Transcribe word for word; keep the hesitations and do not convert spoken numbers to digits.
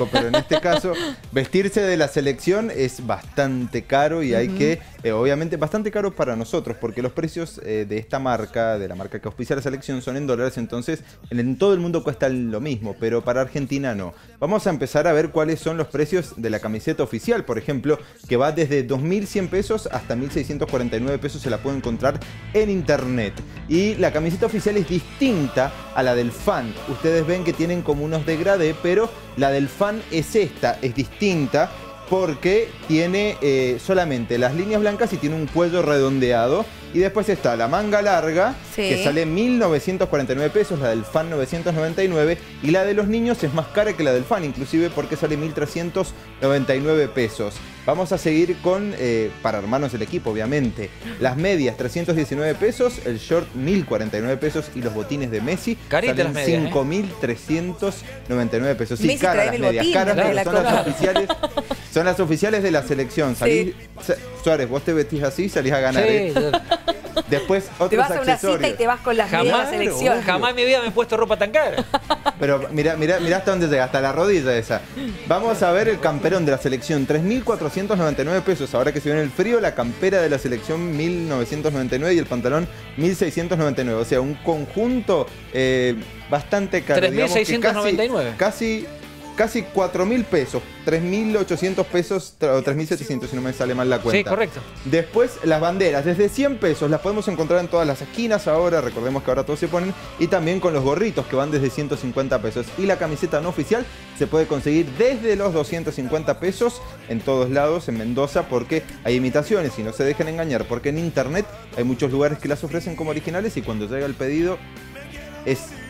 pero en este caso vestirse de la selección es bastante caro y hay uh-huh. que, eh, obviamente, bastante caro para nosotros porque los precios eh, de esta marca, de la marca que auspicia la selección, son en dólares, entonces en todo el mundo cuesta lo mismo, pero para Argentina no. Vamos a empezar a ver cuáles son los precios de la camiseta oficial, por ejemplo, que va desde dos mil cien pesos hasta mil seiscientos cuarenta y nueve pesos, se la puede encontrar en internet. Y la camiseta oficial es distinta a la del fan. Ustedes ven que tienen como unos degradé, pero la del fan es esta, es distinta porque tiene eh, solamente las líneas blancas y tiene un cuello redondeado. Y después está la manga larga, sí. que sale mil novecientos cuarenta y nueve pesos, la del fan novecientos noventa y nueve, y la de los niños es más cara que la del fan, inclusive porque sale mil trescientos noventa y nueve pesos. Vamos a seguir con, eh, para armarnos el equipo, obviamente, las medias trescientos diecinueve pesos, el short mil cuarenta y nueve pesos y los botines de Messi Carita salen las medias, cinco mil trescientos noventa y nueve pesos. Sí, Messi caras las medias, botín, caras, pero son cosa. las oficiales. Son las oficiales de la selección. Salís, sí. Suárez, vos te vestís así, salís a ganar. Sí, ¿eh? yo... Después otros te vas a una accesorios. cita y te vas con las jamás, medias de la selección. Jamás en mi vida me he puesto ropa tan cara. Pero mirá, mirá, mirá hasta dónde llega, hasta la rodilla esa. Vamos a ver el camperón de la selección, tres mil cuatrocientos noventa y nueve pesos. Ahora que se viene el frío, la campera de la selección mil novecientos noventa y nueve y el pantalón mil seiscientos noventa y nueve. O sea, un conjunto eh, bastante caro. tres mil seiscientos noventa y nueve. Casi, casi, casi cuatro mil pesos. tres mil ochocientos pesos o tres mil setecientos si no me sale mal la cuenta. Sí, correcto. Después las banderas, desde cien pesos, las podemos encontrar en todas las esquinas ahora, recordemos que ahora todos se ponen, y también con los gorritos que van desde ciento cincuenta pesos. Y la camiseta no oficial se puede conseguir desde los doscientos cincuenta pesos en todos lados, en Mendoza, porque hay imitaciones y no se dejen engañar, porque en internet hay muchos lugares que las ofrecen como originales y cuando llega el pedido es